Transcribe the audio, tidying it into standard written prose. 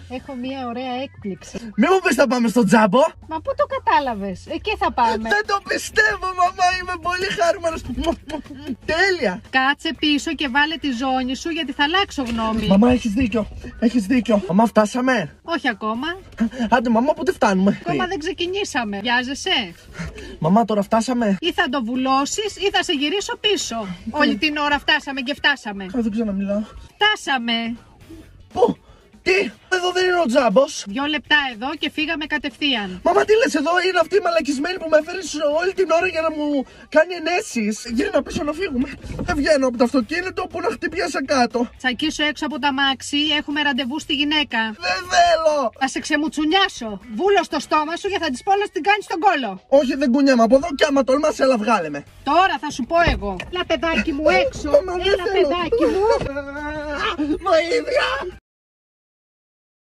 Έχω μια ωραία έκπληξη. Μη μου πεις θα πάμε στο Τζάμπο. Μα πού το κατάλαβες? Εκεί θα πάμε. Δεν το πιστεύω, μαμά, είμαι πολύ χαρούμενος. Τέλεια. Κάτσε πίσω και βάλε τη ζώνη σου γιατί θα αλλάξω γνώμη. Μαμά, έχεις δίκιο. Έχεις δίκιο. Μαμά, φτάσαμε. Όχι ακόμα. Άντε, μαμά, πότε φτάνουμε? Ακόμα δεν ξεκινήσαμε. Βιάζεσαι? Μαμά, τώρα φτάσαμε. Ή θα το βουλώσεις ή θα σε γυρίσω πίσω. Όλη την ώρα φτάσαμε και φτάσαμε. Δεν ξαναμιλάω. Φτάσαμε. Πού? Τι? Εδώ δεν είναι ο Τζάμπος. 2 λεπτά εδώ και φύγαμε κατευθείαν. Μαμά, τι λες, εδώ είναι αυτή η μαλακισμένη που με έφερες όλη την ώρα για να μου κάνει ενέσεις. Γύρνα πίσω να φύγουμε. Δεν βγαίνω από το αυτοκίνητο που να χτυπιάσαι κάτω. Τσακίσου έξω από τα μάξι, έχουμε ραντεβού στη γυναίκα. Δεν θέλω. Θα σε ξεμουτσουνιάσω. Βούλω στο στόμα σου και θα τη πω να την κάνει στον κόλο. Όχι, δεν κουνιέμαι από εδώ και άμα τολμάς, έλα βγάλε με. Τώρα θα σου πω εγώ. Έλα παιδάκι μου έξω. Μαμά, δεν Έλα θέλω. παιδάκι μου. Βοήθεια.